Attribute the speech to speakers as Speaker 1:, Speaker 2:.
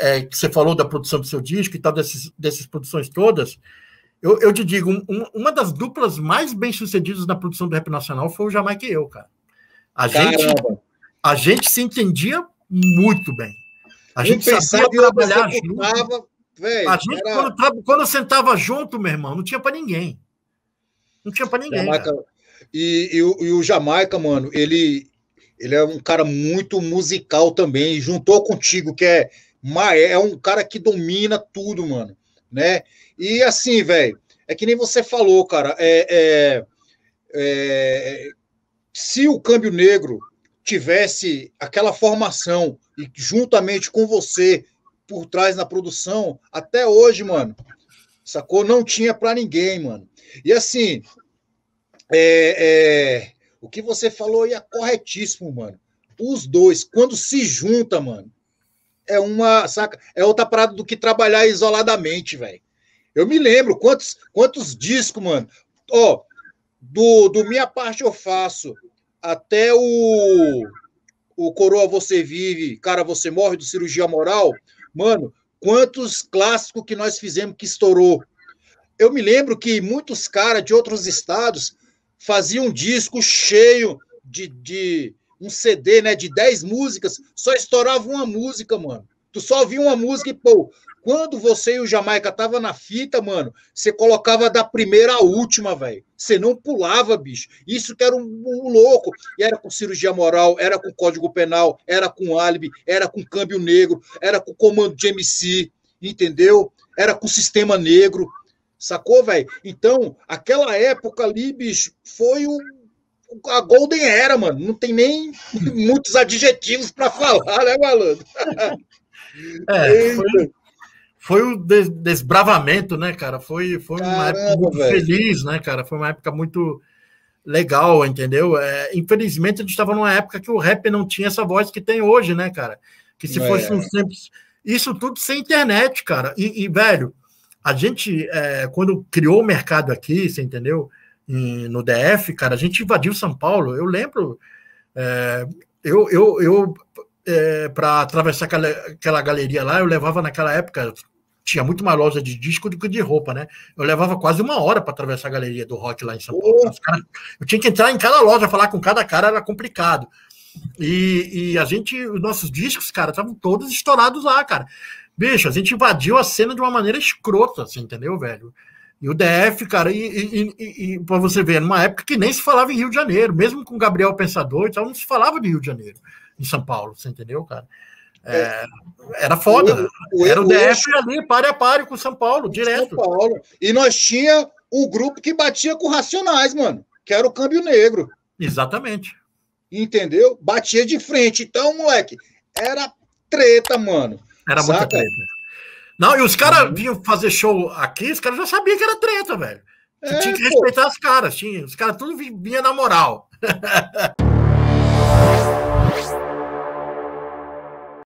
Speaker 1: que você falou da produção do seu disco e tal, dessas produções todas, eu te digo, uma das duplas mais bem-sucedidas na produção do rap nacional foi o Jamaica e eu, cara. A gente se entendia muito bem. A gente sabia trabalhar junto. Véio, a gente, quando sentava junto, meu irmão, não tinha para ninguém. Não tinha para ninguém.
Speaker 2: E o Jamaica, mano, ele é um cara muito musical também. Juntou contigo, que é um cara que domina tudo, mano. Né? E assim, velho, é que nem você falou, cara. Se o Câmbio Negro tivesse aquela formação e juntamente com você por trás na produção, até hoje, mano, sacou? Não tinha pra ninguém, mano. E assim, o que você falou aí é corretíssimo, mano. Os dois, quando se juntam, mano, saca? É outra parada do que trabalhar isoladamente, velho. Eu me lembro quantos discos, mano. Ó, do Minha Parte Eu Faço até o Coroa Você Vive, Cara Você Morre, do Cirurgia Moral, mano, quantos clássicos que nós fizemos que estourou. Eu me lembro que muitos caras de outros estados faziam um disco cheio de um CD, né, de 10 músicas, só estourava uma música, mano. Tu só ouvia uma música e, pô, quando você e o Jamaica tava na fita, mano, você colocava da primeira à última, velho. Você não pulava, bicho. Isso que era um louco. E era com Cirurgia Moral, era com Código Penal, era com Álibi, era com Câmbio Negro, era com Comando de MC, entendeu? Era com Sistema Negro, sacou, velho? Então, aquela época ali, bicho, foi a Golden Era, mano. Não tem nem muitos adjetivos para falar, né, malandro?
Speaker 1: Foi o desbravamento, né, cara? Foi uma época muito feliz, né, cara? Foi uma época muito legal, entendeu? Infelizmente, a gente estava numa época que o rap não tinha essa voz que tem hoje, né, cara? Que se fosse uns tempos... Isso tudo sem internet, cara. E velho, a gente, quando criou o mercado aqui, você entendeu? No DF, cara, a gente invadiu São Paulo. Eu lembro... para atravessar aquela galeria lá, eu levava naquela época, tinha muito mais loja de disco do que de roupa, né? Eu levava quase 1 hora para atravessar a galeria do rock lá em São Paulo. Eu tinha que entrar em cada loja, falar com cada cara, era complicado. E os nossos discos, cara, estavam todos estourados lá, cara. Bicho, a gente invadiu a cena de uma maneira escrota, assim, entendeu, velho? E o DF, cara, para você ver, numa época que nem se falava em Rio de Janeiro, mesmo com Gabriel Pensador e tal, não se falava de Rio de Janeiro, em São Paulo, você entendeu, cara? Era foda. Era o DF ali, pare a pare com São Paulo, direto.
Speaker 2: São Paulo. E nós tinha um grupo que batia com Racionais, mano, que era o Câmbio Negro.
Speaker 1: Exatamente.
Speaker 2: Entendeu? Batia de frente. Então, moleque, era treta, mano.
Speaker 1: Era muita treta. Não, e os caras vinham fazer show aqui, os caras já sabiam que era treta, velho. Você tinha que respeitar os caras. Os caras tudo vinha na moral.